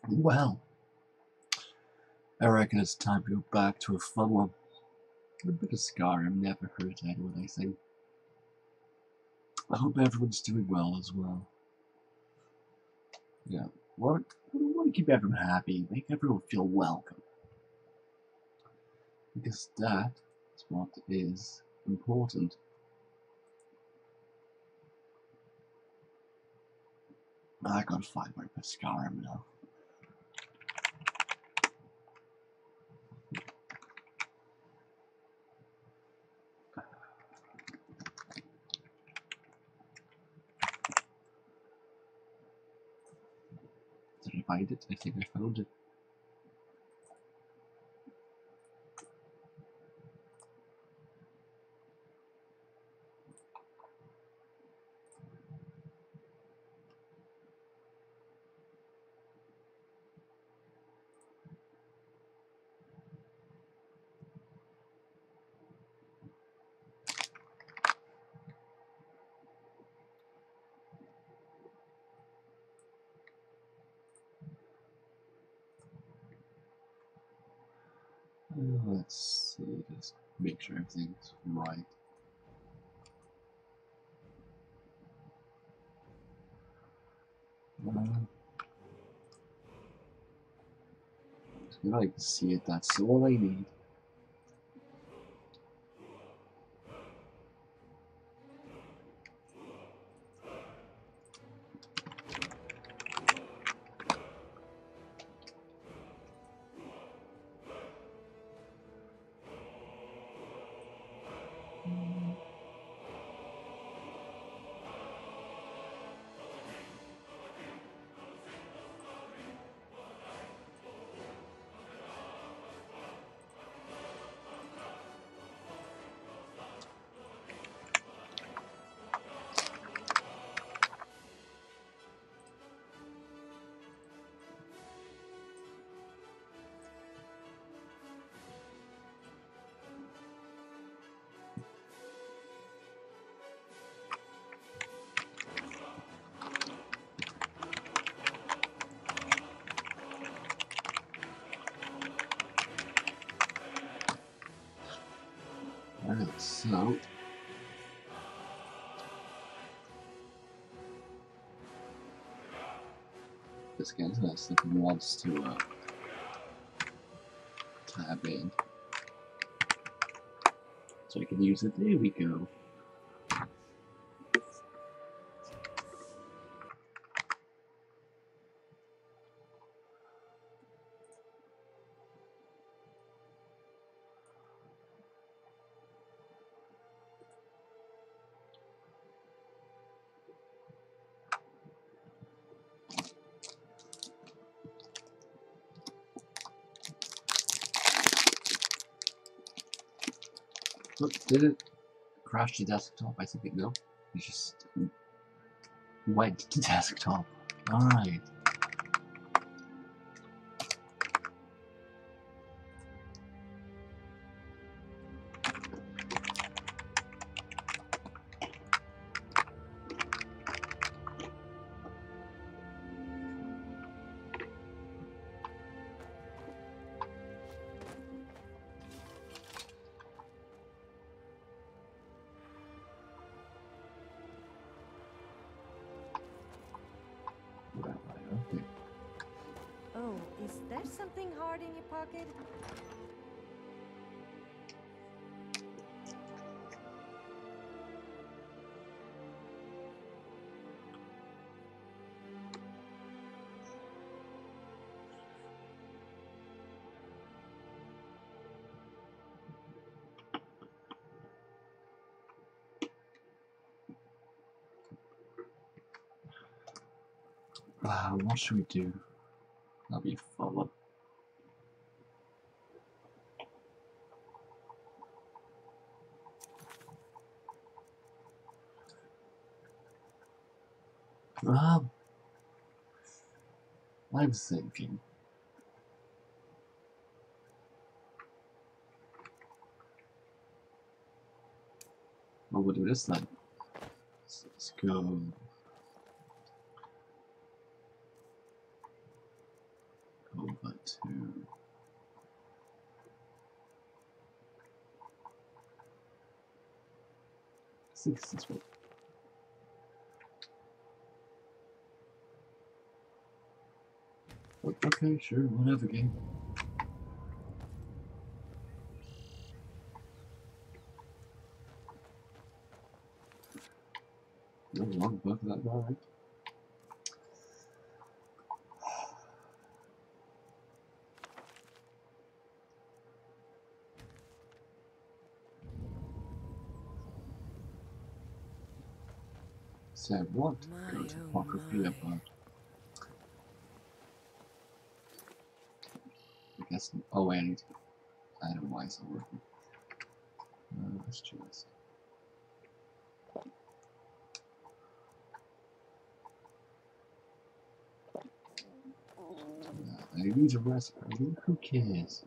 Well, I reckon it's time to go back to a fun one. A bit of Skyrim never hurt anyone, I think. I hope everyone's doing well as well. Yeah, what we want to keep everyone happy, make everyone feel welcome. Because that is what is important. I gotta find my Skyrim now. Did I find it? I think I found it. Let's see, just make sure everything's right. If I can see it, that's all I need. Alright, so this guy's nice if he wants to tab in. So I can use it. There we go. Look, did it crash the desktop? I think it no. It just went to desktop. Alright. Okay. Oh, is there something hard in your pocket? What should we do? That'll be a fun one. I'm thinking. Well, we'll do this then. Let's go. 2. I think it's this one. Okay, sure, whatever game. No long book, that's alright. So what goes apocryphally about? I guess. Oh wait, I don't know why it's not working. Let's just. I need a recipe. Who cares?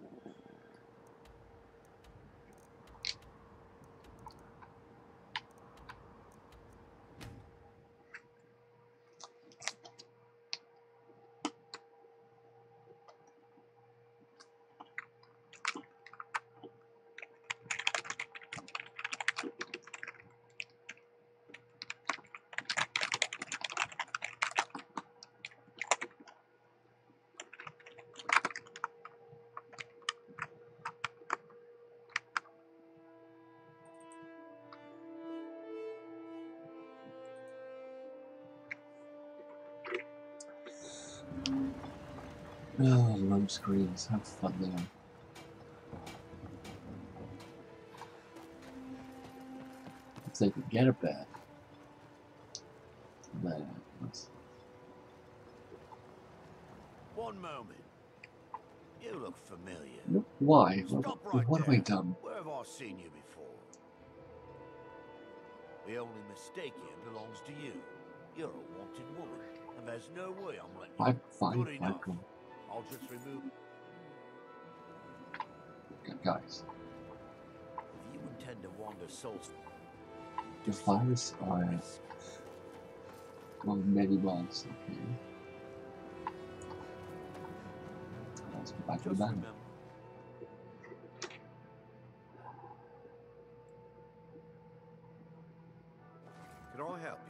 Oh, load screens, have fun there. If they could get a bed, then let's. One moment. You look familiar. Nope. Why? Stop What right have I there. done? Where have I seen you before? The only mistake here belongs to you. You're a wanted woman, and there's no way I'm letting you. Fine, Good enough. fine. I'll just remove. Guys, If you intend to wander souls, the fires are well, many months. Okay. Let's go back to the just band. remember. Can I help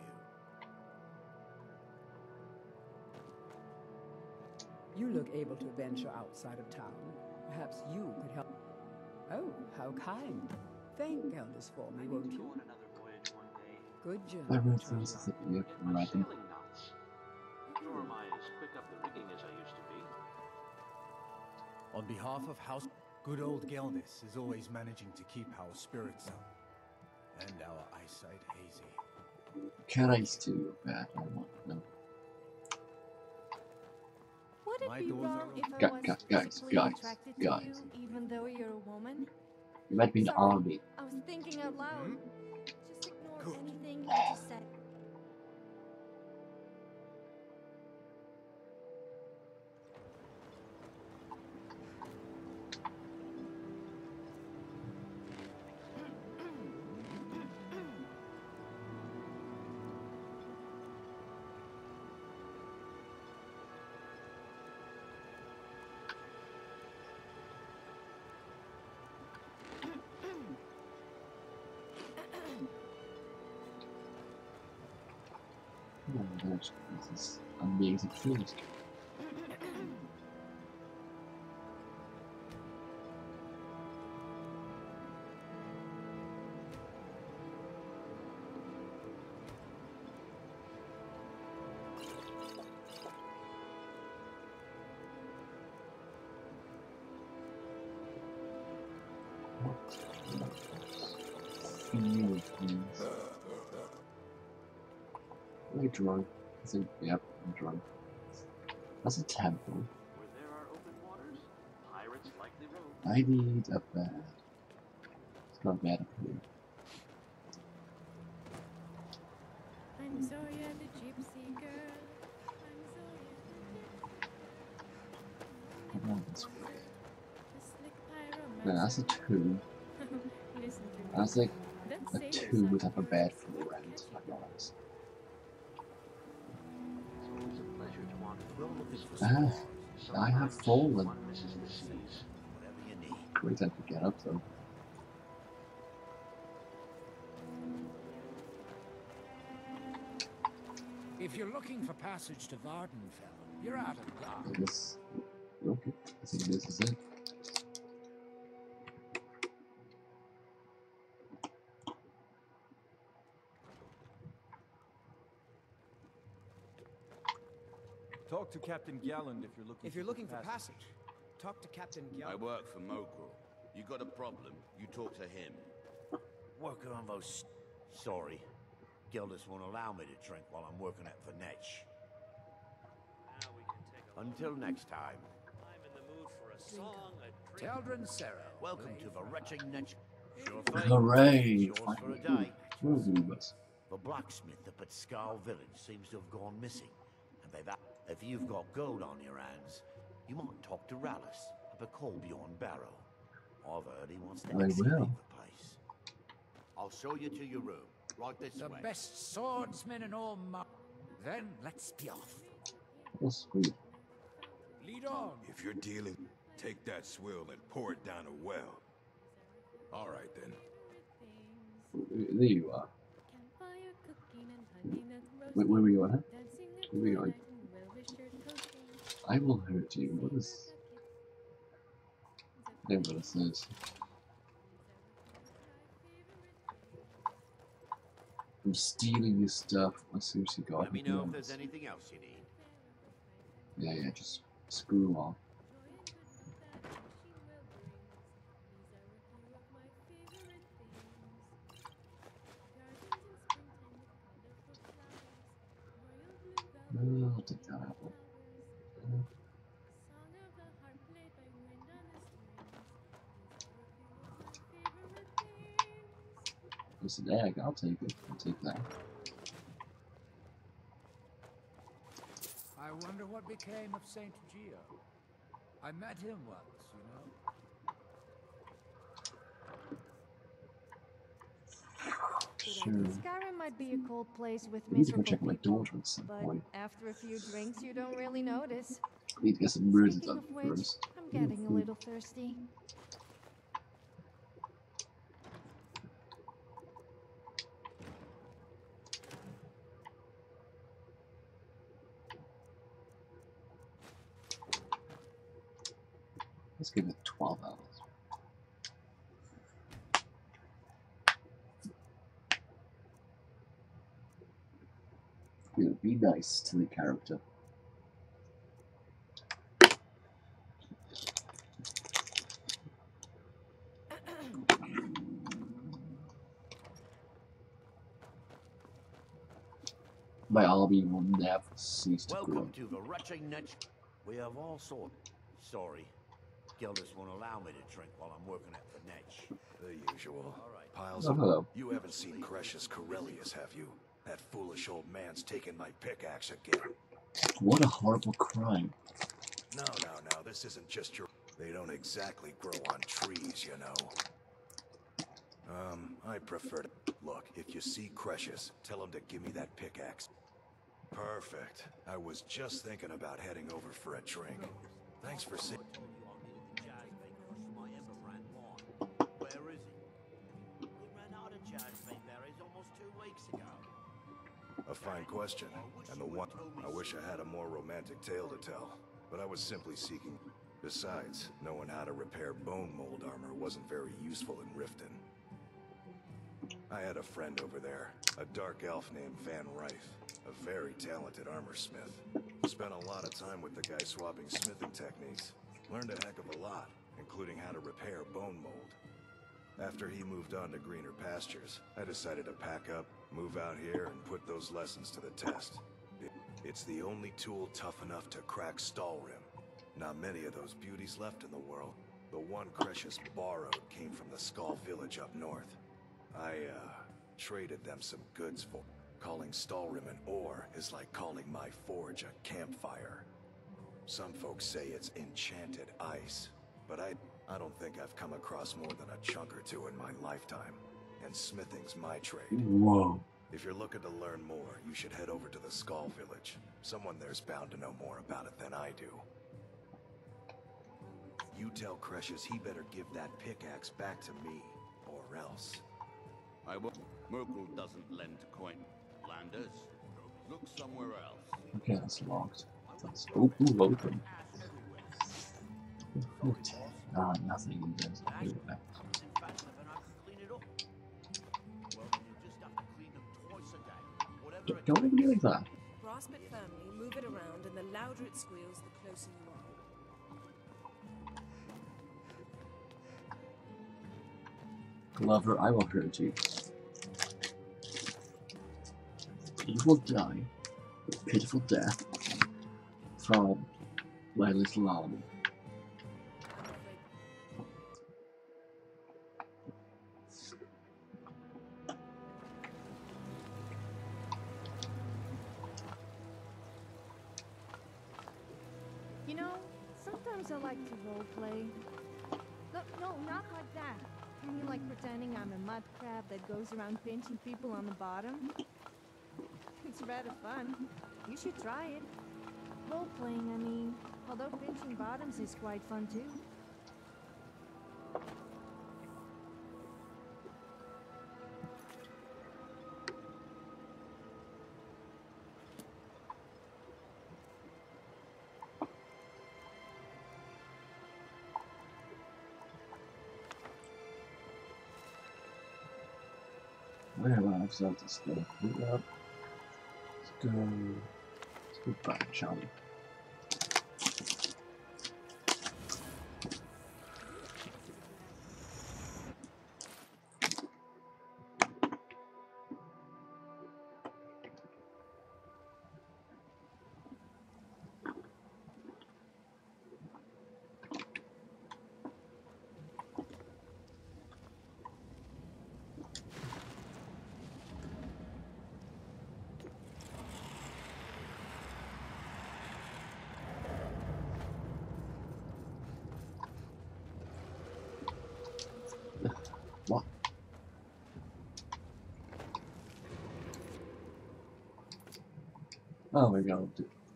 you? You look able to venture outside of town. Perhaps you could help. Oh, how kind. Thank Elders for me, won't you? Good journey. I wrote things that you can write them. Nor am I as quick up the rigging as I used to be. On behalf of House, good old Geldis is always managing to keep our spirits up and our eyesight hazy. Can I steal bad? I want to know. Would it My be doors wrong are if I Guys, was guys, physically guys, attracted guys. to you, even though you're a woman? You might be in the Sorry, army. I was thinking out loud. Hmm? Just ignore Good. anything I just said. Oh my gosh, this is amazing food. Feel, please. Am I drunk? I think, yep, I'm drunk. That's a temple. Where there are open waters, pirates likely roam. I need a bed. It's not bad up here. I'm Zoya the gypsy girl. I'm Zoya the Come on this way. slick pyromancer. No, that's a 2. Listen to me. That's like That a sailor 2 would son have a of bed yours for will rent, catch I'll be honest. It's always a pleasure to wander the We're roads. looking for Ah. some bars. I have fallen. One misses the seas. Whatever you need. Great time to get up though. If you're looking for passage to Vardenfell, you're out of luck. I guess. Okay, I think this is it. Talk to Captain Galland if you're looking. If you're looking for passage, talk to Captain I Galland. work for Mogrel. You got a problem, you talk to him. Working on those... Sorry. Gildas won't allow me to drink while I'm working at Vanetch. Now we can take a Until next time. I'm in the mood for a song, a drink. Teldrin Serra. Welcome to the Retching Netch. Sure thing. Hooray! It's yours for a Finally. day. We'll do this. The blacksmith up at Skull Village seems to have gone missing. And they've... If you've got gold on your hands, you might talk to Rallis up at Colbjorn Barrow. I've heard he wants to I excavate will. the place. I'll show you to your room. Right this The way. best swordsman in all Then let's be off. Oh, sweet. Lead on. If you're dealing, take that swill and pour it down a well. All right, then. There you are. Wait, where were you on it? Where were you going? I will hurt you. What is... I don't know what it says. I'm stealing your stuff. I seriously got Let me know if there's anything else you need. Yeah, just screw off. I'll take that apple. It's an egg, I'll take it. I'll take that. I wonder what became of Saint Geo. I met him once, you know. Sure. Skyrim might be a cold place with I need to go miserable check my people, daughter at some but point. after a few drinks, you don't really notice. I need to get some murders Speaking done of which, first. I'm getting a little thirsty. Let's give it 12 hours. Yeah, be nice to the character. My army will never cease to grow. Welcome to the Retching Netch. We have all sorts. Sorry. Gildas won't allow me to drink while I'm working at Vanetch. The usual. Alright. Piles Oh, of... hello. You haven't seen Crescius Corellius, have you? That foolish old man's taken my pickaxe again. What a horrible crime. No, this isn't just your... They don't exactly grow on trees, you know. I prefer to... Look, if you see Crescius, tell him to give me that pickaxe. Perfect. I was just thinking about heading over for a drink. Thanks for saying... Where is he? We ran out of jasmine berries almost 2 weeks ago. A fine question, and the one I wish I had a more romantic tale to tell, but I was simply seeking. Besides, knowing how to repair bone mold armor wasn't very useful in Riften. I had a friend over there, a dark elf named Van Rife, a very talented armor smith. Spent a lot of time with the guy swapping smithing techniques. Learned a heck of a lot, including how to repair bone mold. After he moved on to greener pastures, I decided to pack up, move out here, and put those lessons to the test. It's the only tool tough enough to crack Stalrim. Not many of those beauties left in the world. The one Crescius borrowed came from the Skull Village up north. I, traded them some goods for. Calling Stalrim an ore is like calling my forge a campfire. Some folks say it's enchanted ice, but I don't think I've come across more than a chunk or two in my lifetime. And smithing's my trade. Whoa. If you're looking to learn more, you should head over to the Skull Village. Someone there's bound to know more about it than I do. You tell Cretius he better give that pickaxe back to me, or else. I will. Merkel doesn't lend to coin. Landers, look somewhere else. Okay, that's locked. That's open. Ah, nothing in there. Anyway. In fact, I can clean it up. Well, then you just have to clean them twice a day. Whatever it Don't even do that. Grasp it firmly, move it around, and the louder it squeals, the closer you are. Glover, I will hurt you. You will die a pitiful death from my little army. You know, sometimes I like to roleplay. No, not like that. I mean, like pretending I'm a mud crab that goes around pinching people on the bottom. It's rather fun. You should try it. Role-playing, I mean. Although pinching bottoms is quite fun too. Where have I set this thing? Up. Let's go back, shall we? What? Oh my god.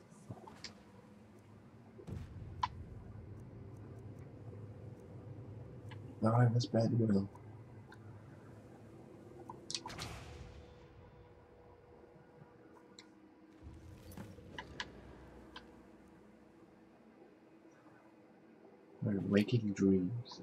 Alright, let's spread the wheel. We're waking dreams.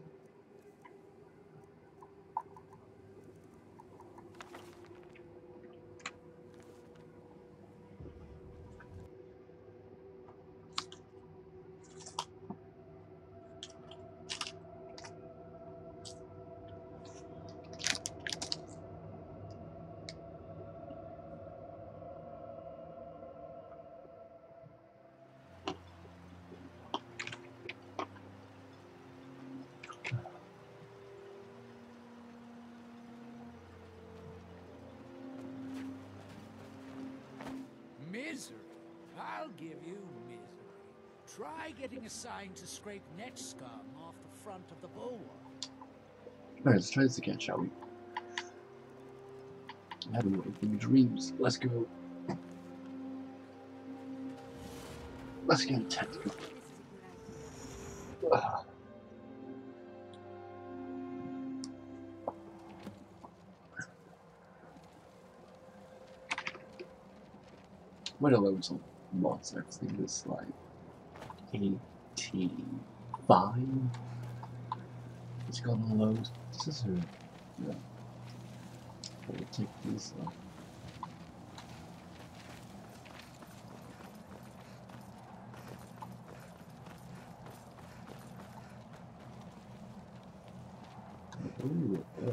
Misery? I'll give you misery. Try getting assigned to scrape net scum off the front of the bulwark. Alright, let's try this again, shall we? I'm having waking dreams. Let's go. Let's get technical. What a loads of mods, everything is like 85. It's gonna load. This is a yeah. We'll take these off. Ooh, look.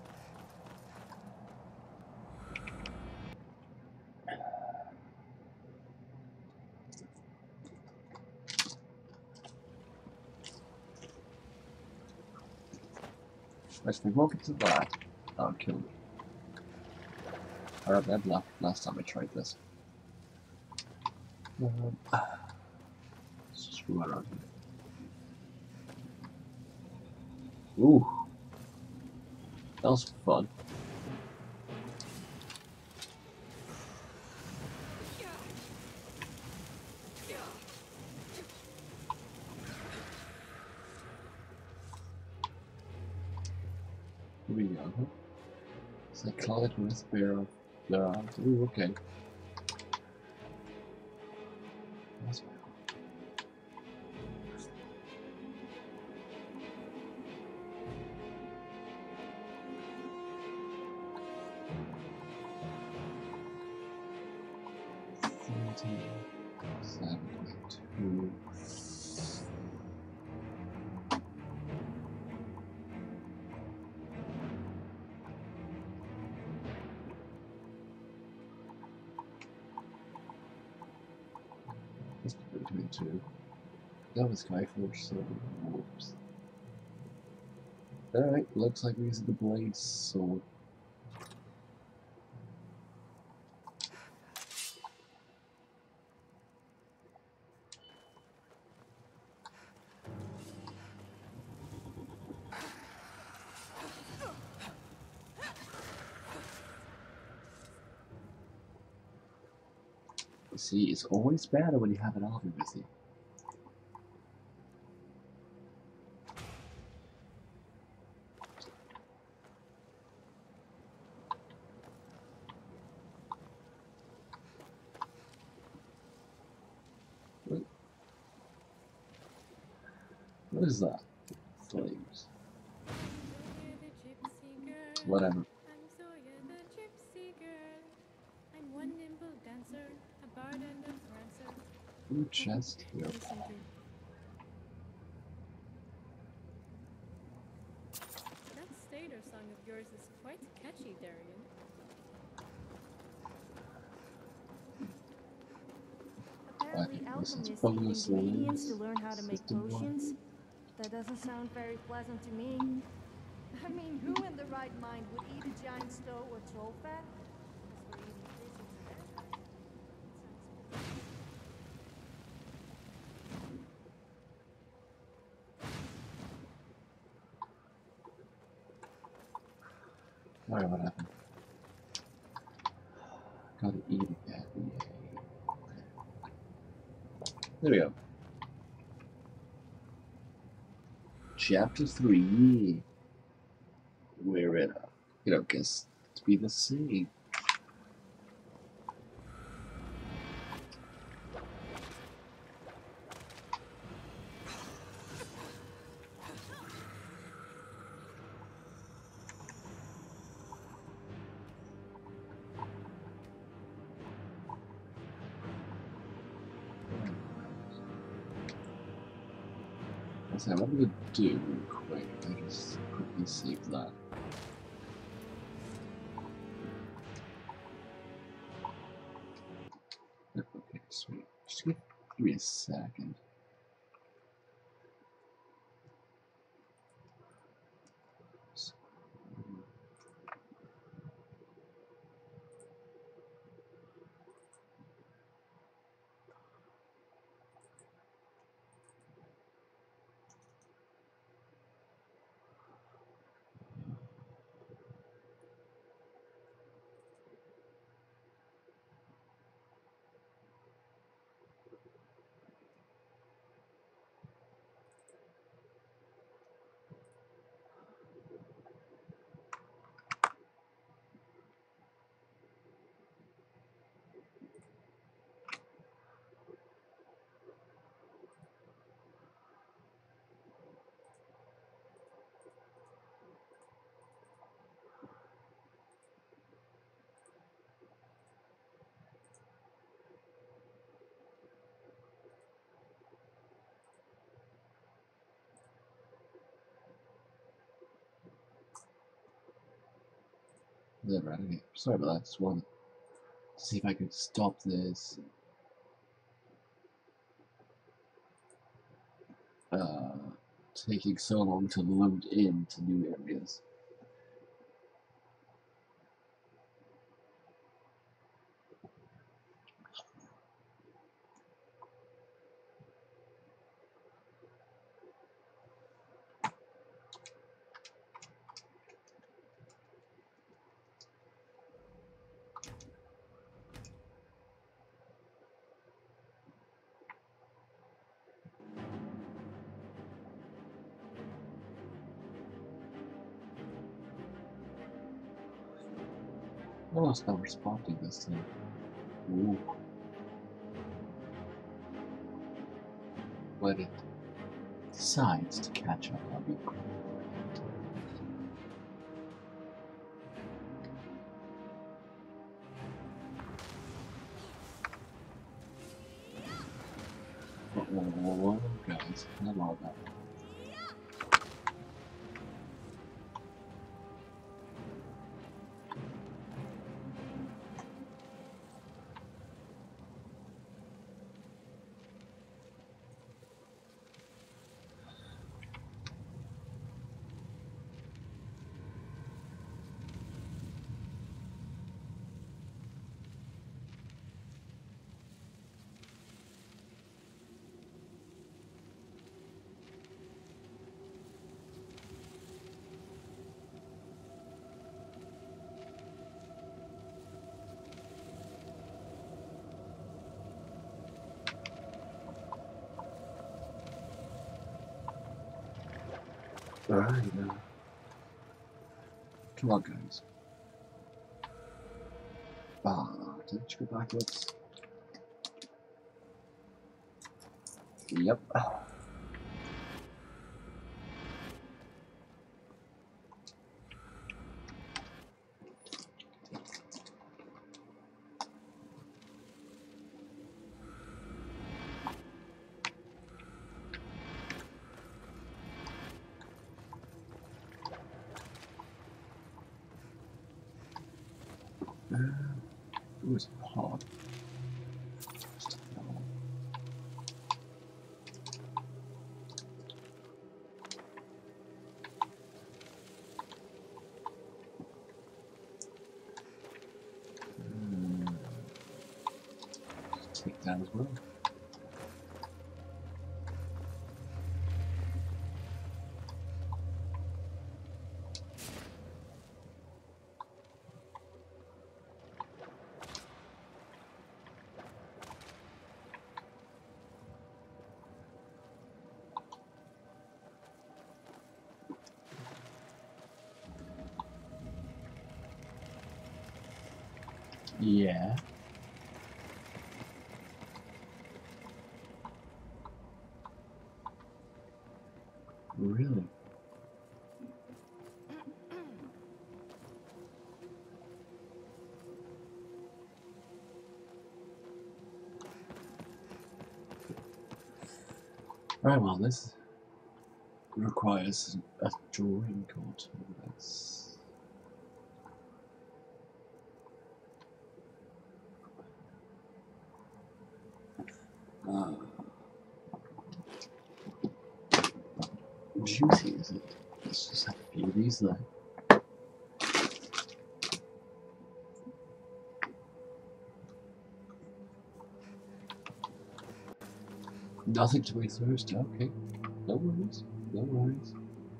Let's be walking to that. I'll kill me. I read that last time I tried this. Let's just go around here. Ooh. That was fun. Here we go. Cyclonic Whisper. Ooh, okay. That's two. That was Skyforce, so whoops. Alright, looks like we used the blade sword. See, it's always better when you have an army with you. What is that? Flames. Whatever. I'm Zoya the gypsy girl. I'm one nimble dancer, a bard and a prancer. Blue chest here. That Stater song of yours is quite catchy, Darian. Apparently alchemists use ingredients to learn how to make potions. That doesn't sound very pleasant to me. I mean, who in the right mind would eat a giant stow or troll fat? As for eating fish and Alright, what happened? Gotta eat again. There we go. Chapter 3. We're in a, guess to be the same. So what I'm gonna do real quick, I just quickly save that. Okay, sweet. Just give me a second. Never out of here. Sorry about that. Just wanted to see if I could stop this. Taking so long to load into new areas. Oh, it's not responding this time. Ooh. When it decides to catch up, I'll be great. Whoa, guys, not all that. Alright, now. Come on, guys. Did you go backwards? Yep. It was hard. Take that as well. Yeah. Really? Right, well, this requires a drawing code. That's... juicy, is it? Let's just have a few of these then. Nothing to be thirsty, okay. No worries, no worries.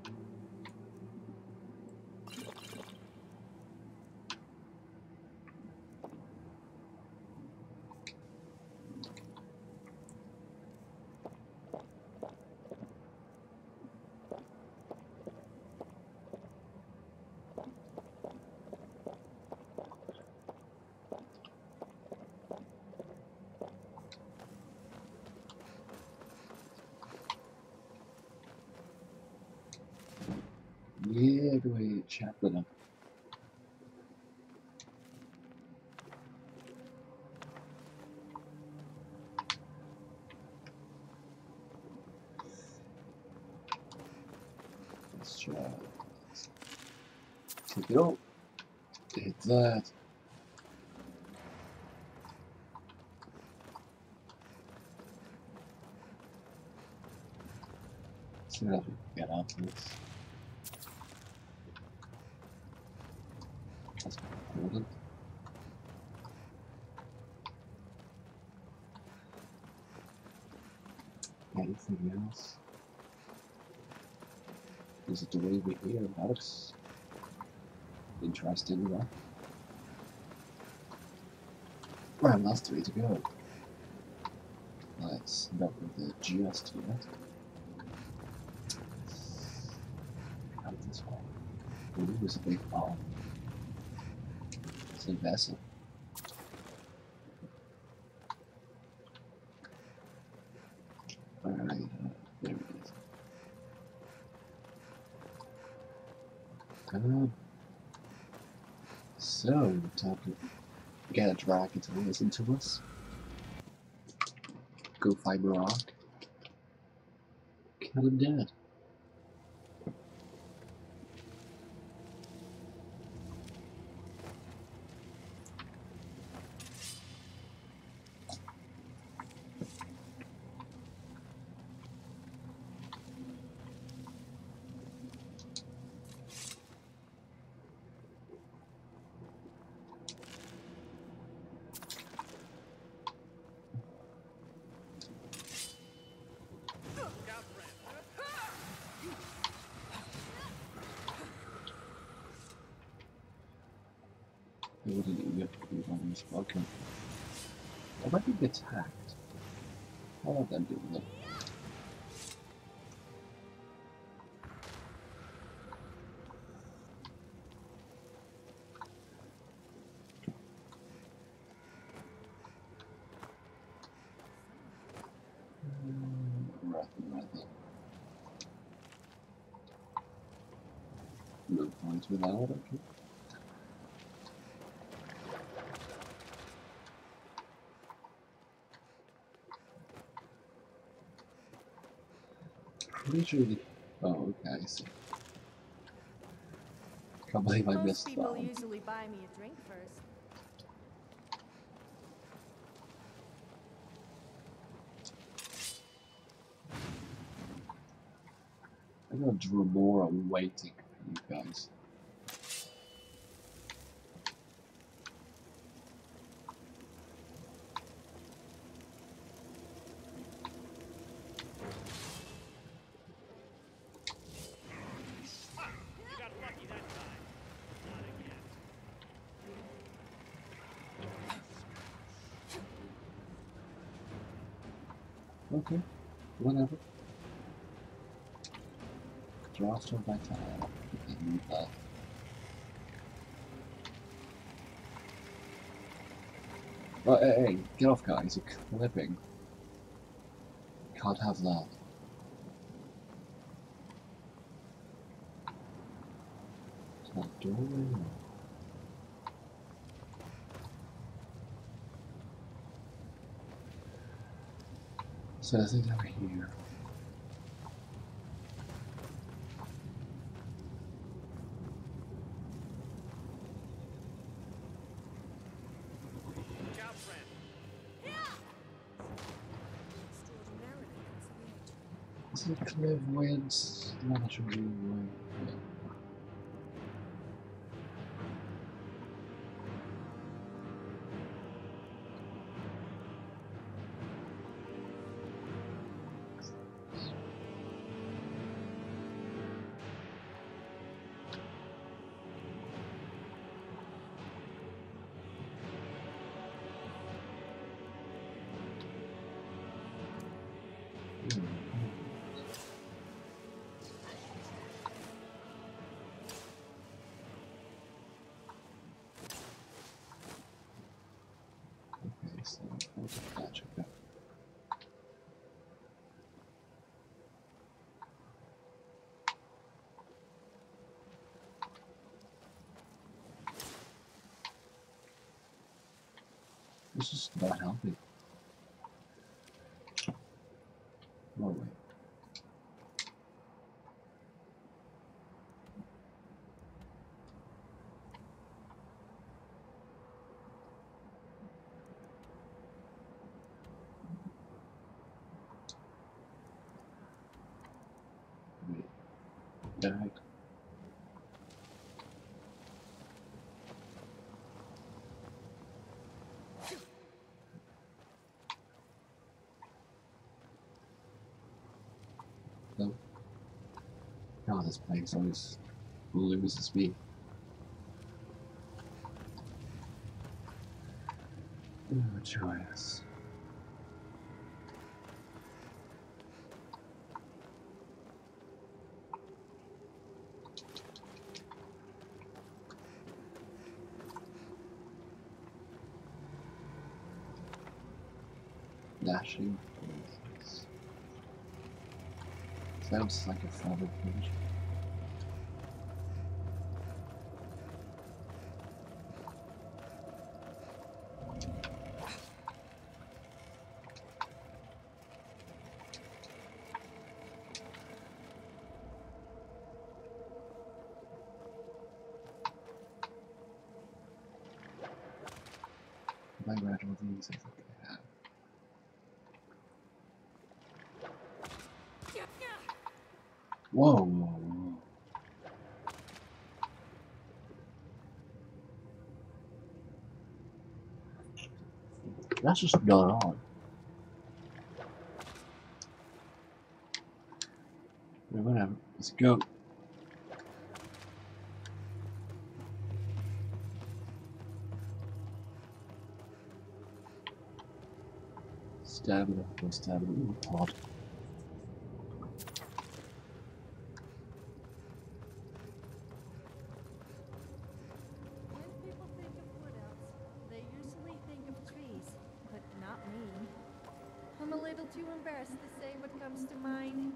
Yeah, go ahead, chap that up. Let's try. Take it up. Hit that. See what else we can get out of this. That's important. Anything else? Is it the way we hear about us? Interested in that? Right, last 3 to go. Let's not with it just yet. Out this way. Ooh, there's a big bomb. Is the vessel. Alright, there it is. So, time to get a dragon to listen to us. Go find Rock. Kill him dead. It wouldn't even be on this welcome. I might be attacked. How about them doing that? Nothing. No points without, okay. Pretty sure the... Oh, okay, I see. Can't believe I missed that Most one. people usually buy me a drink first. I'm gonna draw more on waiting for you guys. Okay, whatever. Draw to vitality. Okay, move that. Oh, hey, get off, guys! You're clipping. Can't have that. It's not doing. So I think over here. Is it clairvoyance? Not sure. Okay, so what's a magic? This is not helping. No way. Died. No. God, this place always loses me. Oh, joyous. dashing. Sounds like a fun adventure. Have I read all these? I think I have. Whoa, whoa, whoa. That's just not on. Yeah, whatever. Let's go. Stamina, no stamina. Ooh, pod. When people think of wood elves, they usually think of trees, but not me. I'm a little too embarrassed to say what comes to mind.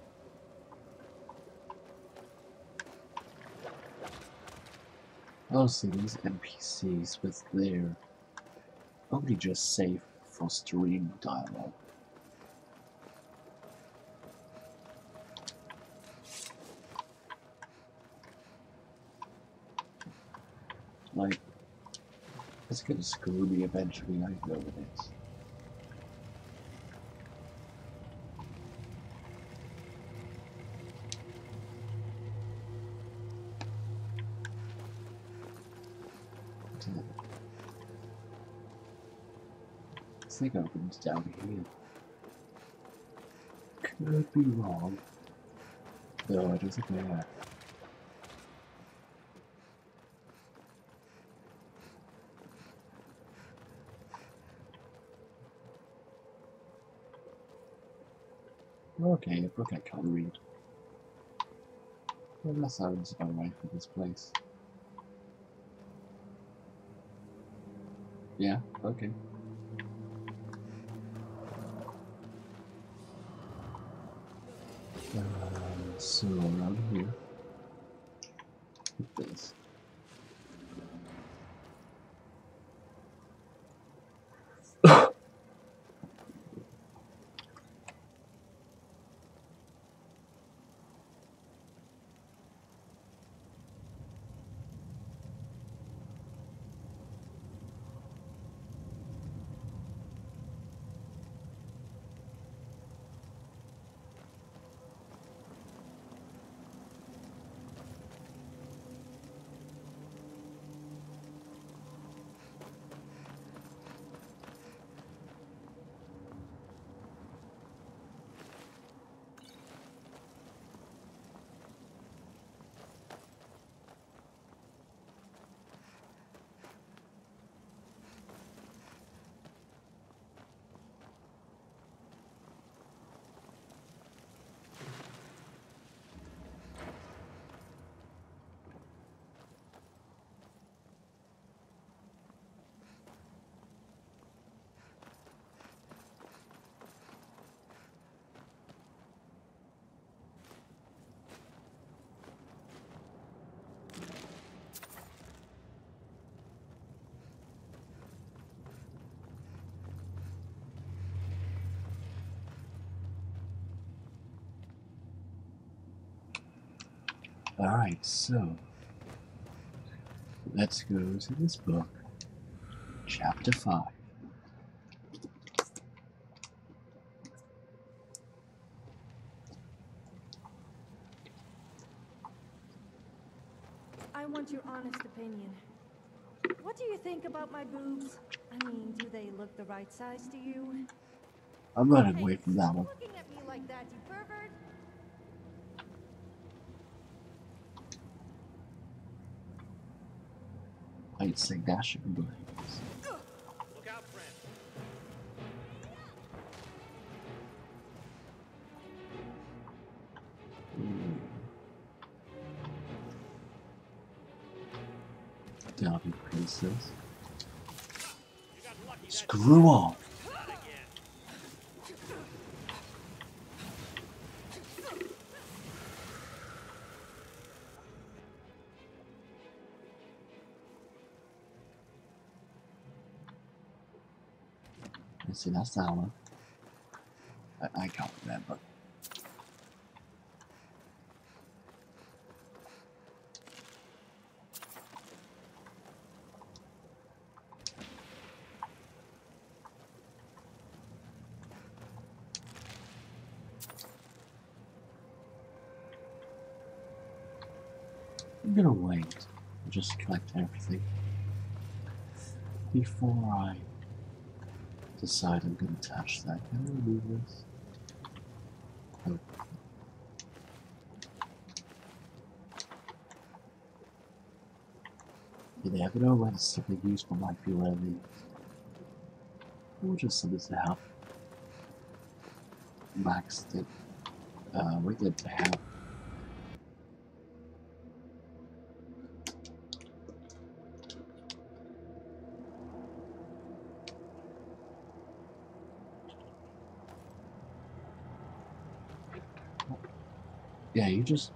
Mostly these NPCs with their only just safe for stream dialogue. Like, it's gonna screw me eventually, I know it is. I think it opens down here. Could be wrong. No, I don't think they are. Okay, a book I can't read. Well, that sounds about right for this place. Yeah, okay. So around here, with this. Alright, so let's go to this book, Chapter 5. I want your honest opinion. What do you think about my boobs? I mean, do they look the right size to you? I'm running Hey, away from that stop one. looking at me like that, you pervert! I'd say dashing, but Look out, friend. Derby Princess. Screw off! see, that's that one. I can't remember. I'm gonna wait and just collect everything before I decide I'm gonna touch that. Can I remove this? Oh. You never know when something useful might be ready. Or just something to help max the wicked to have. Yeah, you just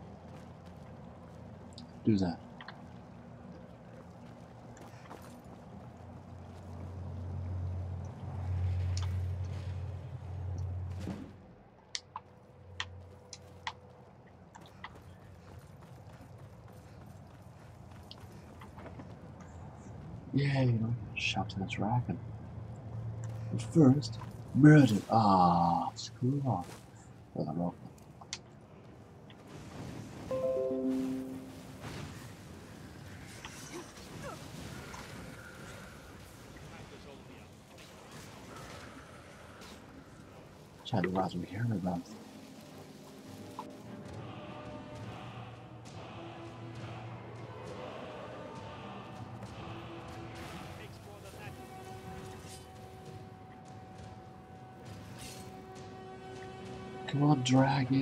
do that. Yay, shout to the dragon. But first, murder. Ah, screw off. Well, I'm wrong. I'd rather hear about. Come on, dragon.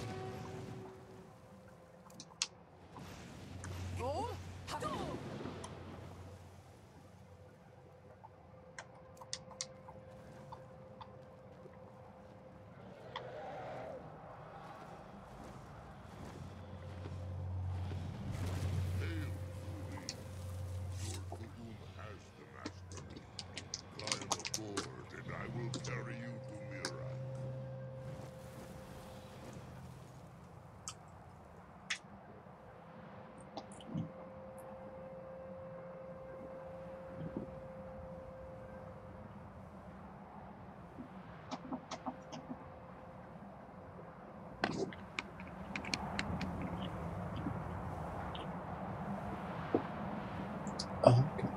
Okay.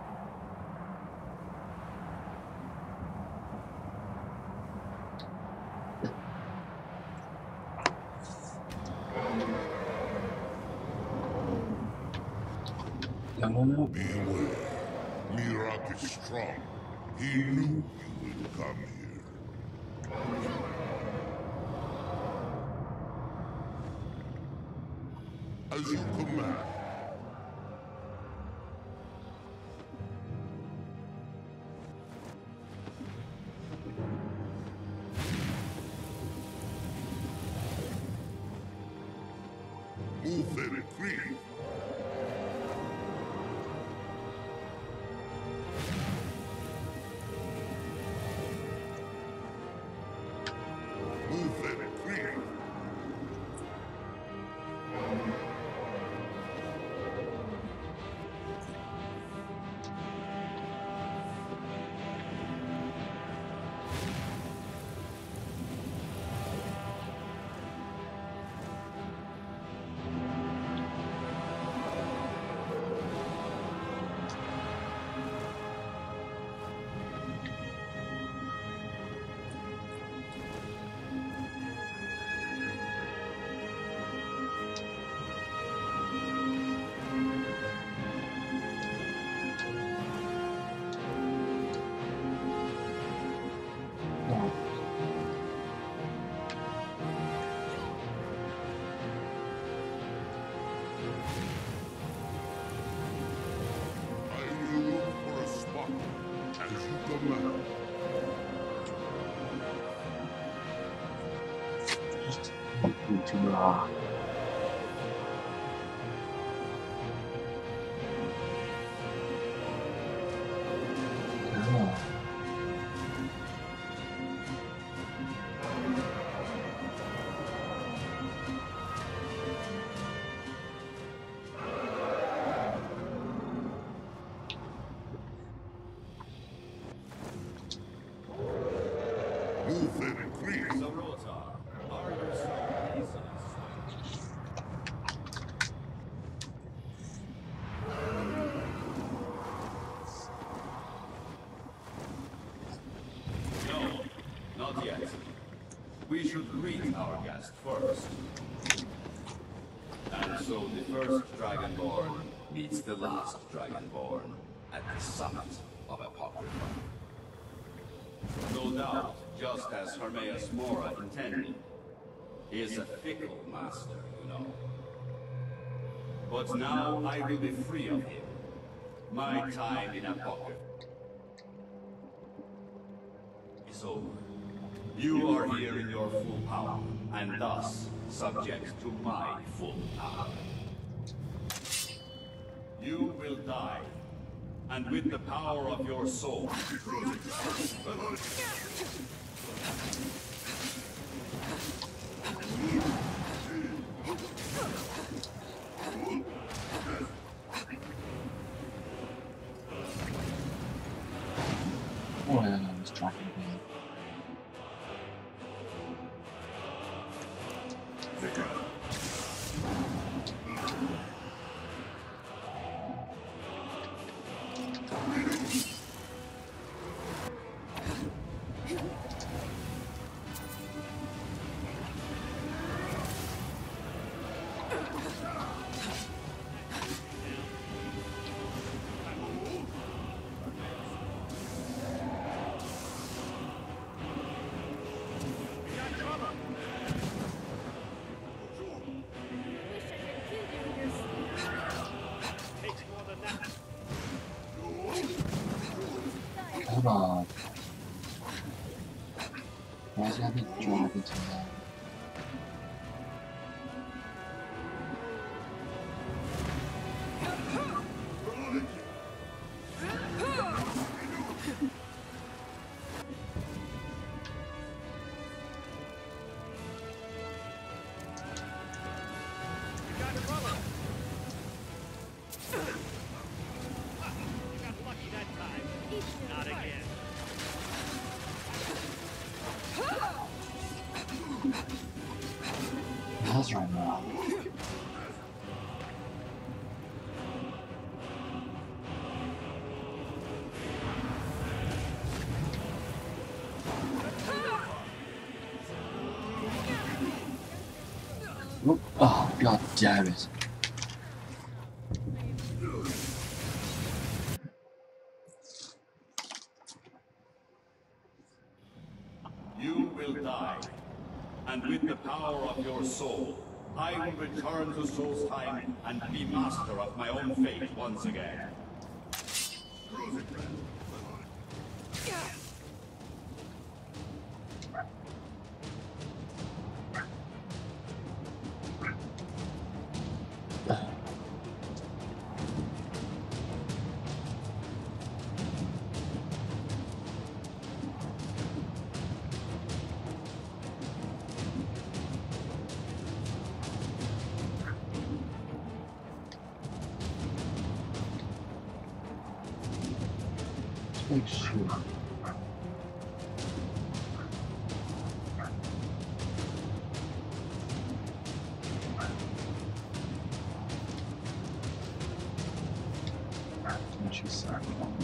No. Beware. Miraak is strong. He knew you would come here. As you command. Move very quick. Move very quick. we should greet our guest first. And so the first Dragonborn meets the last Dragonborn at the summit of Apocrypha. No doubt, just as Hermaeus Mora intended. He is a fickle master, you know. But now I will be free of him. My time in Apocrypha is over. You are here in your full power, and thus subject to my full power. You will die, and with the power of your soul. Oh, yeah, I was tracking him. Come on. Why is that big dragon to that? That's right now. Oh, god damn it. You will die, and with the power of your soul, I will return to Solstheim and be master of my own fate once again. Make sure. What you say?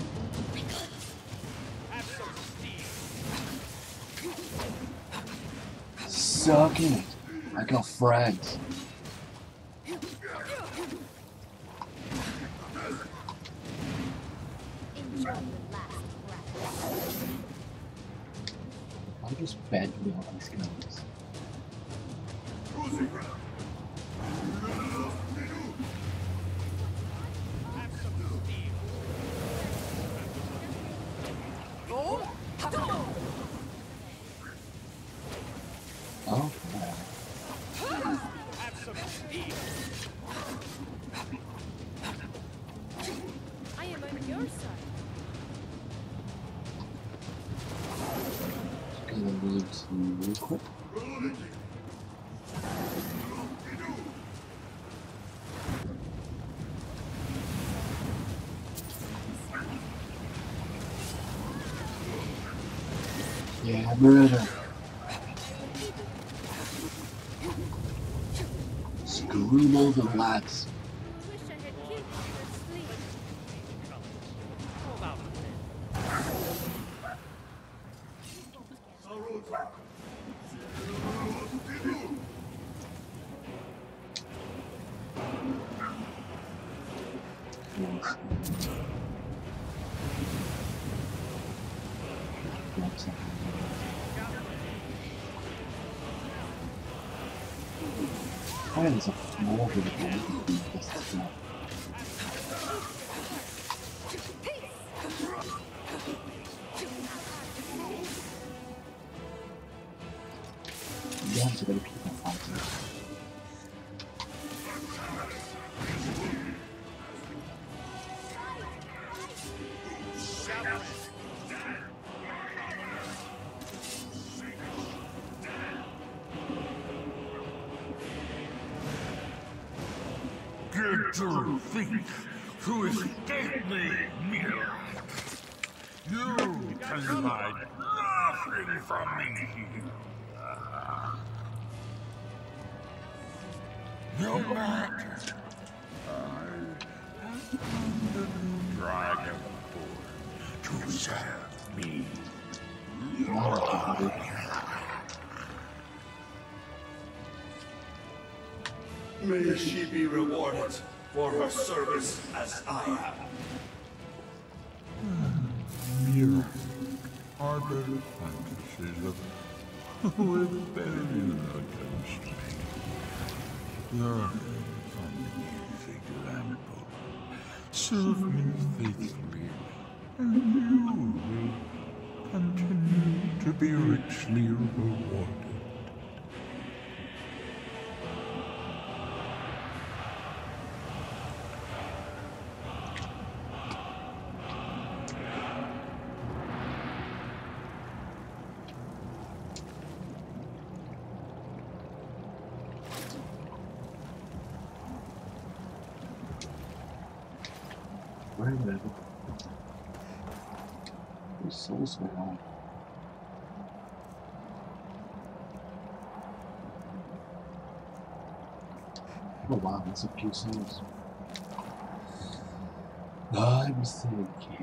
Suck it. I got friends. I just bent me on these guns. Oh, yeah. I am on your side. Gonna need to equip. Yeah, murder. Screw all the lads. Wish I had killed you in your sleep. Saruta! force. Grab something. Oh, there's a more beautiful looking thing just as well. You have to go to people fighting. Did you think to escape me, Mira? You can hide nothing from me. No matter. I have found a new dragonborn to serve me. May she be rewarded for her service as I am. Mira, harbor fantasies of rebellion against me. Learn from his example. Serve me faithfully, and you will continue to be richly rewarded. Where is it? These souls were on. Oh wow, that's a few souls. I'm thinking.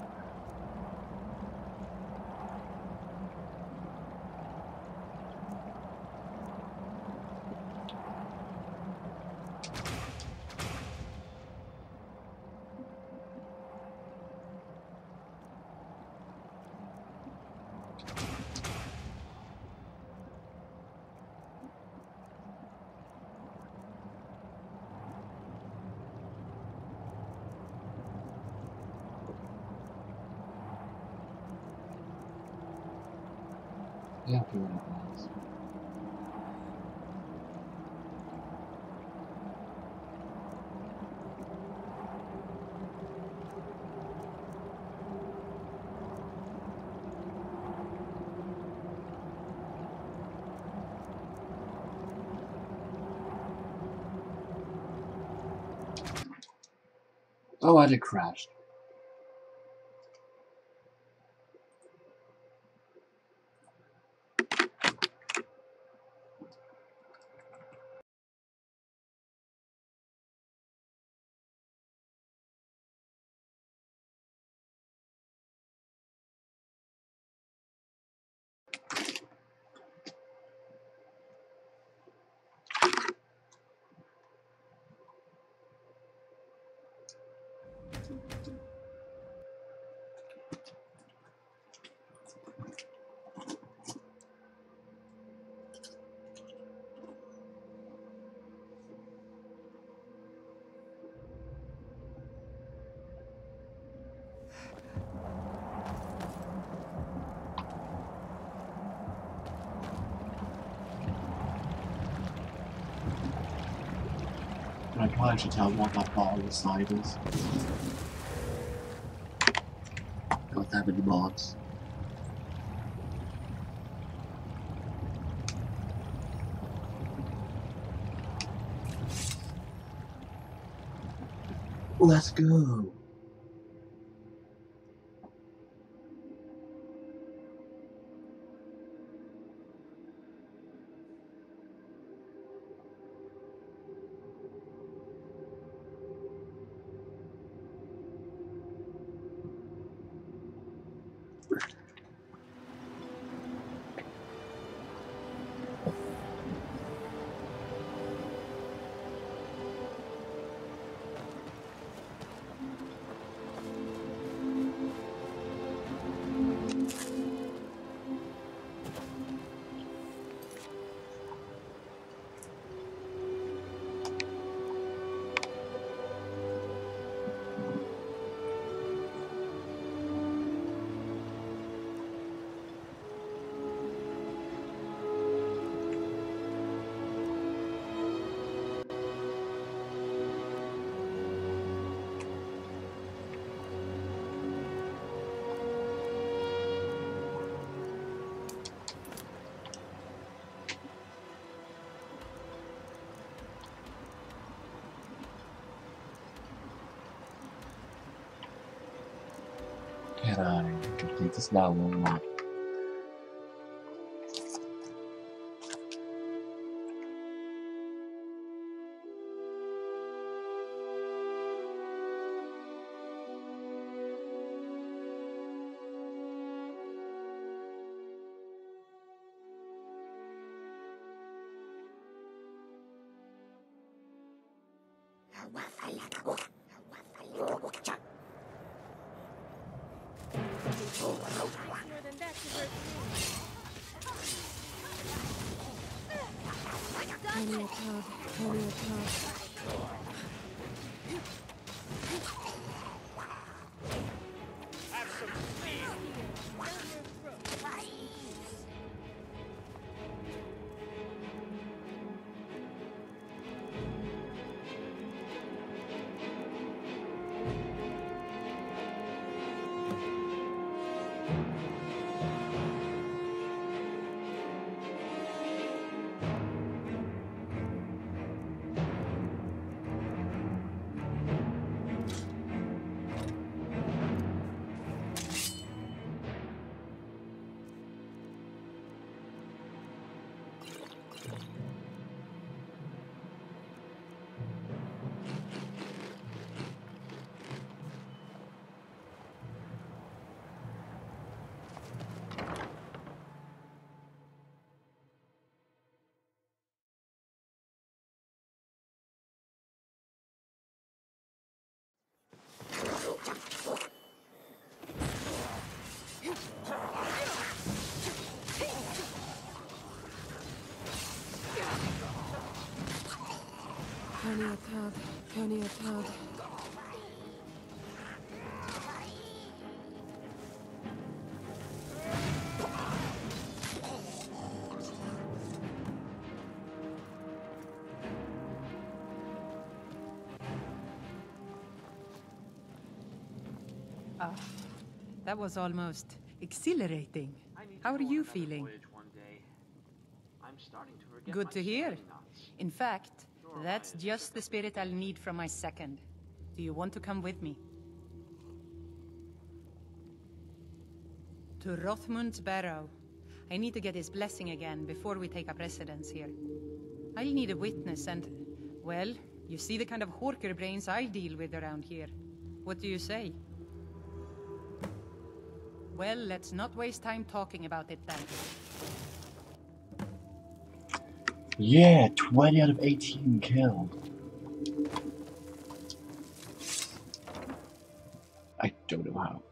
Yeah, I feel like it was. Oh, and it crashed. I probably should tell what that bar on the side is. Don't have any mods. Let's go. Can I complete this now or not? More than that to hurt me. Only a cub, only a cub. Have some speed. Kenny a tug. That was almost exhilarating. How are you feeling? Good to hear. In fact, that's just the spirit I'll need from my second. Do you want to come with me? To Rothmund's Barrow. I need to get his blessing again before we take up residence here. I'll need a witness and, well, you see the kind of horker brains I deal with around here. What do you say? Well, let's not waste time talking about it then. Yeah, 20 out of 18 killed. I don't know how.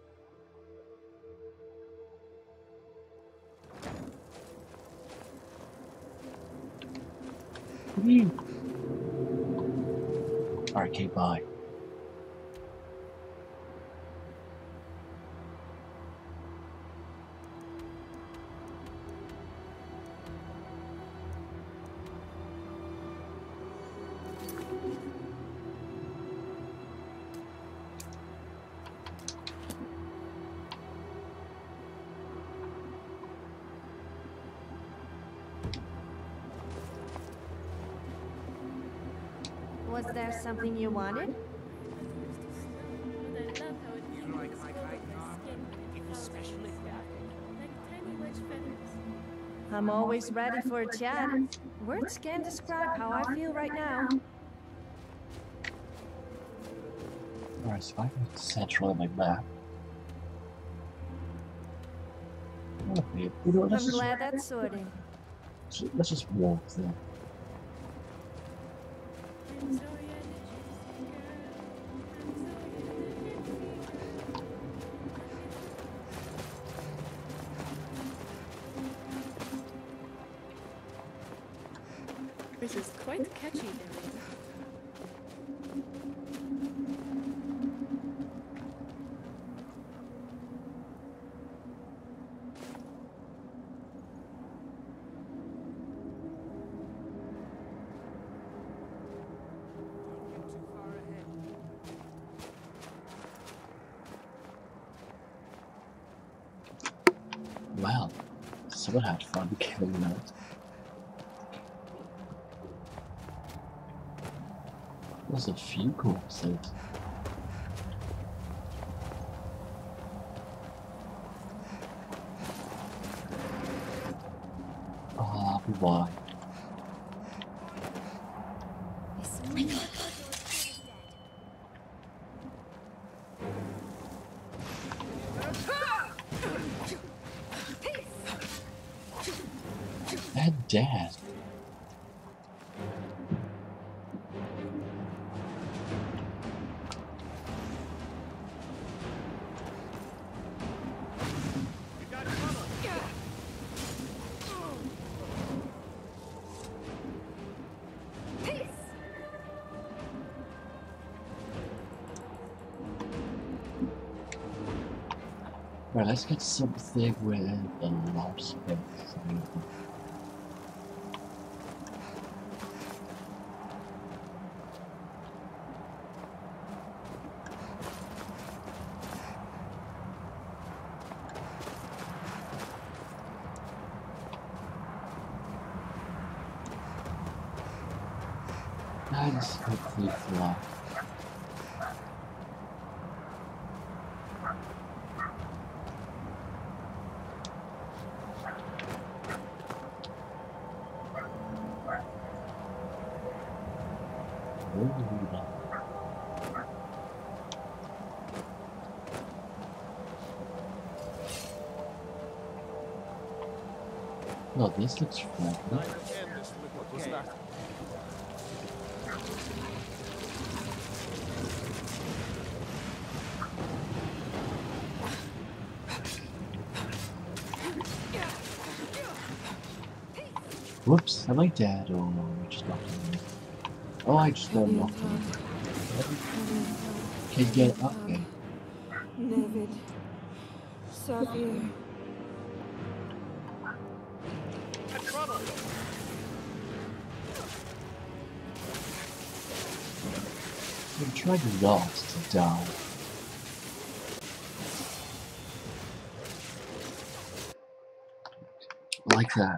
Alright, okay, bye. Was there something you wanted? But I love how it feels like my skin when it falls like tiny wedge feathers. I'm always ready for a chat. Words can't describe how I feel right now. Alright, so I can central on my map. Okay, you know, I'm glad that's sorted. Let's just walk there. This is quite catchy, Billy. Well, someone had fun killing that. There's a few corpses. why. And Dad. Right, let's get something with a lot of space. That is complete flaw. No, this looks friendly. Whoops, am I dead? Oh no, I just knocked him. Oh, I just got knocked him. Can you get it up there? Nevid. Xavier. I'm trying not to die. Like that.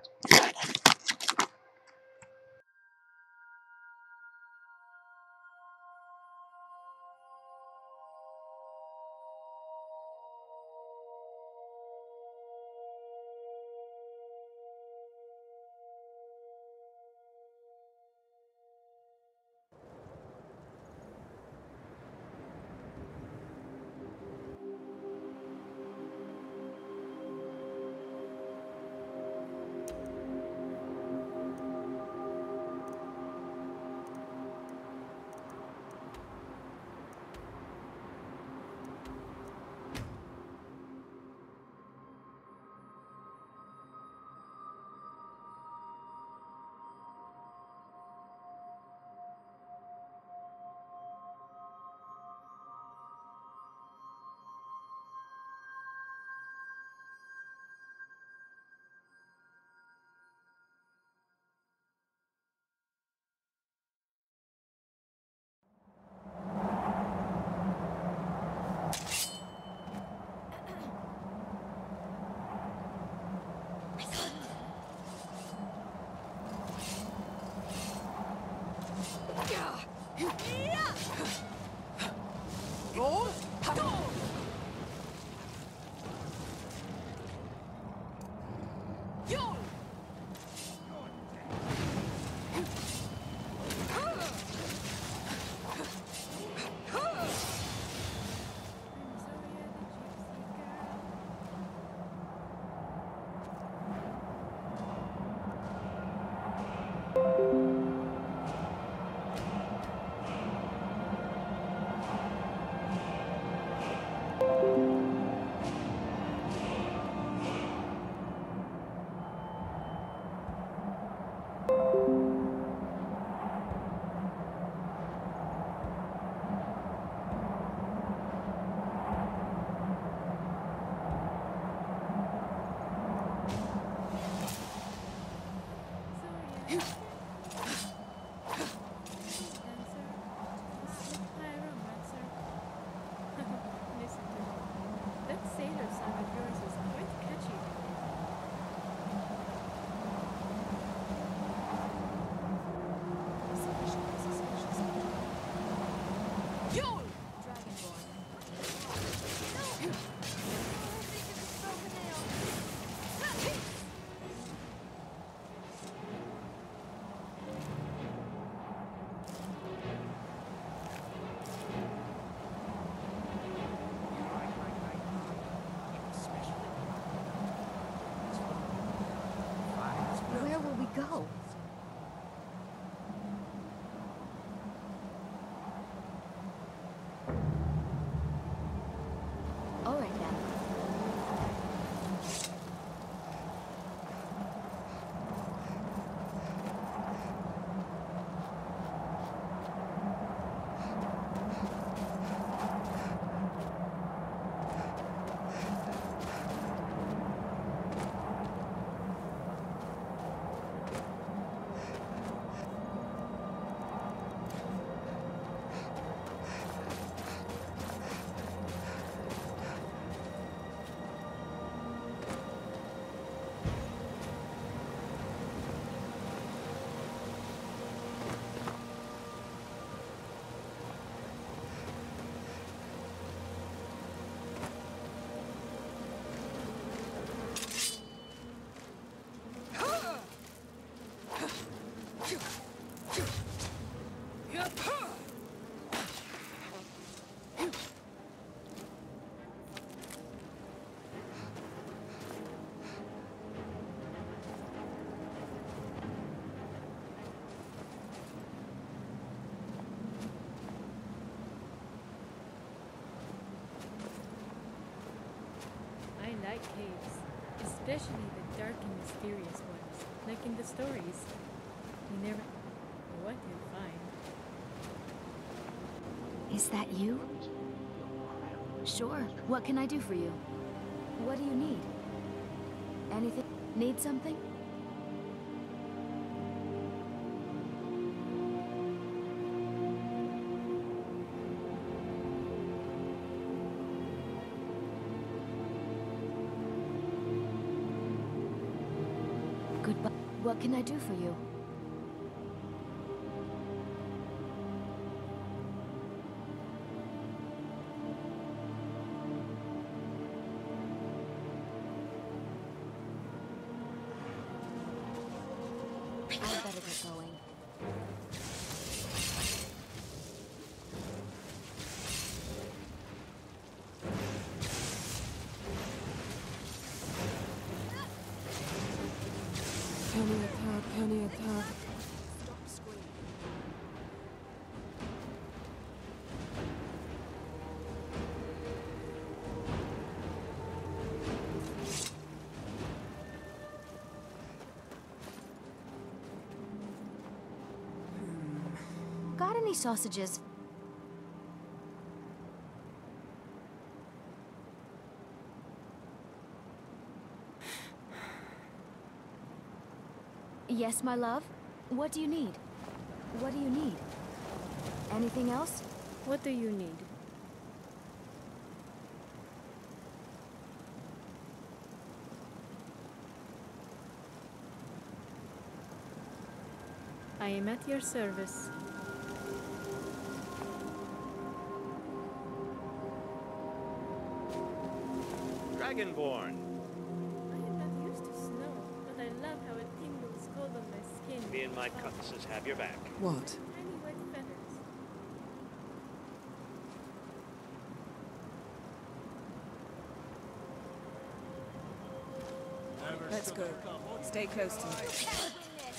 like caves, especially the dark and mysterious ones, like in the stories. You never know what you'll find. Is that you? Sure. What can I do for you? What do you need? Anything? Need something? Goodbye. What can I do for you? I better get going. Penny attack, penny attack. Got any sausages? Yes, my love? What do you need? What do you need? Anything else? What do you need? I am at your service. Dragonborn. I am not used to snow, but I love how it tingles cold on my skin. Me and my cutlasses have your back. What? Tiny white feathers. Let's go. Stay close to me.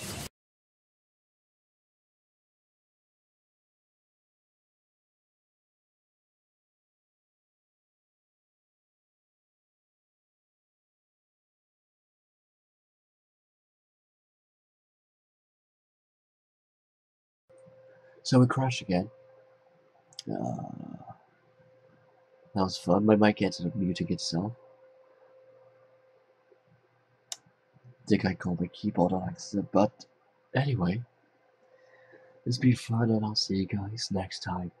So we crashed again. That was fun. My mic ended up muting itself. I think I called my keyboard on accident, but anyway, it's been fun and I'll see you guys next time.